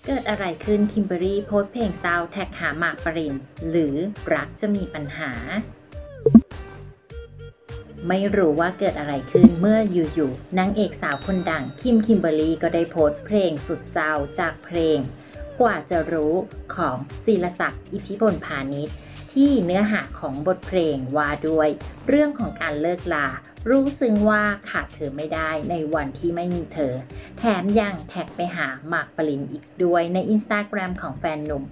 เกิดอะไรขึ้นคิมเบอรรี่โพสต์เพลงเศร้าแท็กหาหมากปรินหรือรักจะมีปัญหาไม่รู้ว่าเกิดอะไรขึ้นเมื่ออยู่ๆนางเอกสาวคนดังคิมเบอรรี่ก็ได้โพสต์เพลงสุดเศร้าจากเพลงกว่าจะรู้ของศิลศักดิ์อิทธิพลพาณิชย์ที่เนื้อหาของบทเพลงว่าด้วยเรื่องของการเลิกลารู้ซึ้งว่าขาดเธอไม่ได้ในวันที่ไม่มีเธอแถมยังแท็กไปหาหมากปรินอีกด้วยใน Instagram ของแฟนหนุ่ม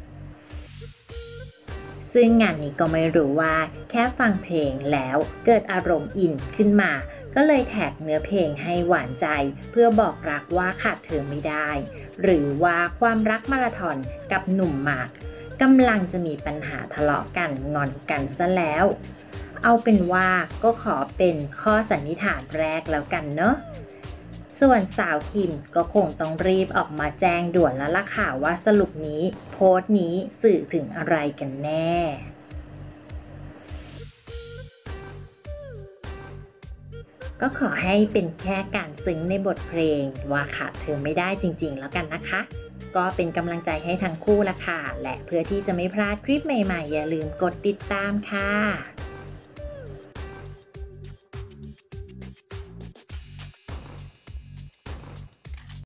ซึ่งงานนี้ก็ไม่รู้ว่าแค่ฟังเพลงแล้วเกิดอารมณ์อินขึ้นมาก็เลยแท็กเนื้อเพลงให้หวานใจเพื่อบอกรักว่าขาดเธอไม่ได้หรือว่าความรักมาราธอนกับหนุ่มหมากกำลังจะมีปัญหาทะเลาะกันงอนกันซะแล้วเอาเป็นว่าก็ขอเป็นข้อสันนิษฐานแรกแล้วกันเนอะส่วนสาวคิมก็คงต้องรีบออกมาแจ้งด่วนแล้วล่ะค่ะว่าสรุปนี้โพสต์นี้สื่อถึงอะไรกันแน่ก็ขอให้เป็นแค่การซึ้งในบทเพลงว่าขาดเธอไม่ได้จริงๆแล้วกันนะคะก็เป็นกำลังใจให้ทั้งคู่ละค่ะและเพื่อที่จะไม่พลาดคลิปใหม่ๆอย่าลืมกดติดตามค่ะ